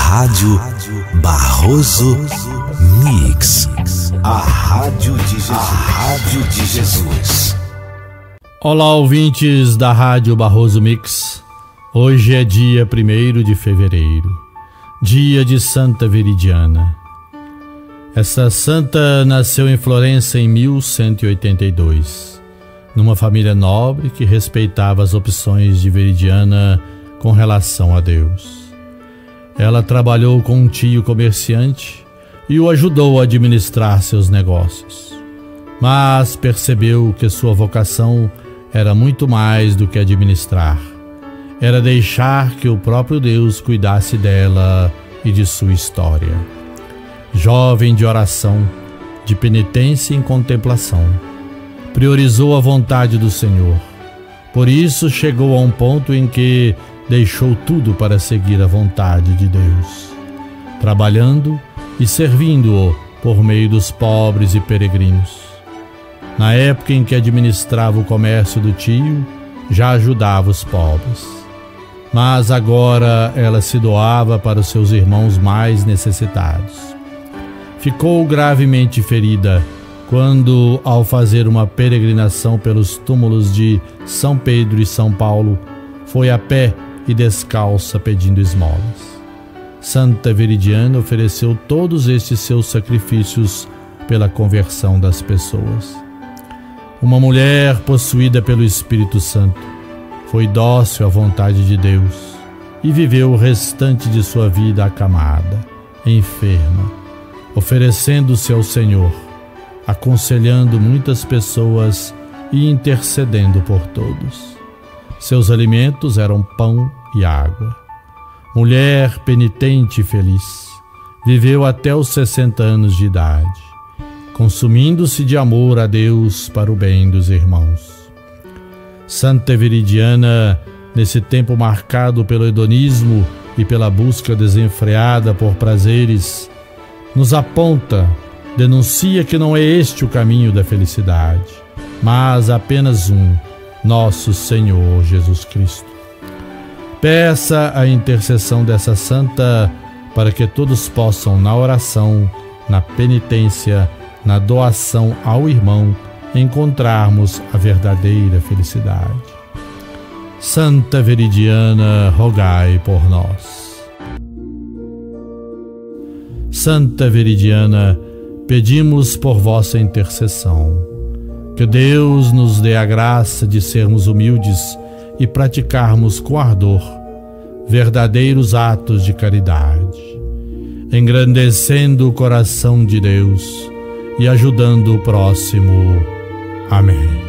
Rádio Barroso Mix. A Rádio de Jesus. A Rádio de Jesus. Olá, ouvintes da Rádio Barroso Mix. Hoje é dia 1º de fevereiro, dia de Santa Veridiana. Essa santa nasceu em Florença em 1182, numa família nobre que respeitava as opções de Veridiana com relação a Deus. Ela trabalhou com um tio comerciante e o ajudou a administrar seus negócios, mas percebeu que sua vocação era muito mais do que administrar. Era deixar que o próprio Deus cuidasse dela e de sua história. Jovem de oração, de penitência e contemplação, priorizou a vontade do Senhor. Por isso chegou a um ponto em que deixou tudo para seguir a vontade de Deus, trabalhando e servindo-o por meio dos pobres e peregrinos. Na época em que administrava o comércio do tio, já ajudava os pobres. Mas agora ela se doava para os seus irmãos mais necessitados. Ficou gravemente ferida quando, ao fazer uma peregrinação pelos túmulos de São Pedro e São Paulo, foi a pé e descalça pedindo esmolas. Santa Veridiana ofereceu todos estes seus sacrifícios pela conversão das pessoas. Uma mulher possuída pelo Espírito Santo, foi dócil à vontade de Deus e viveu o restante de sua vida acamada, enferma, oferecendo-se ao Senhor, aconselhando muitas pessoas e intercedendo por todos. Seus alimentos eram pão e água. Mulher penitente e feliz, viveu até os 60 anos de idade, consumindo-se de amor a Deus para o bem dos irmãos. Santa Veridiana, nesse tempo marcado pelo hedonismo e pela busca desenfreada por prazeres, nos aponta, denuncia que não é este o caminho da felicidade, mas apenas um, nosso Senhor Jesus Cristo. Peça a intercessão dessa santa para que todos possam, na oração, na penitência, na doação ao irmão, encontrarmos a verdadeira felicidade. Santa Veridiana, rogai por nós. Santa Veridiana, pedimos por vossa intercessão, que Deus nos dê a graça de sermos humildes e praticarmos com ardor verdadeiros atos de caridade, engrandecendo o coração de Deus e ajudando o próximo. Amém.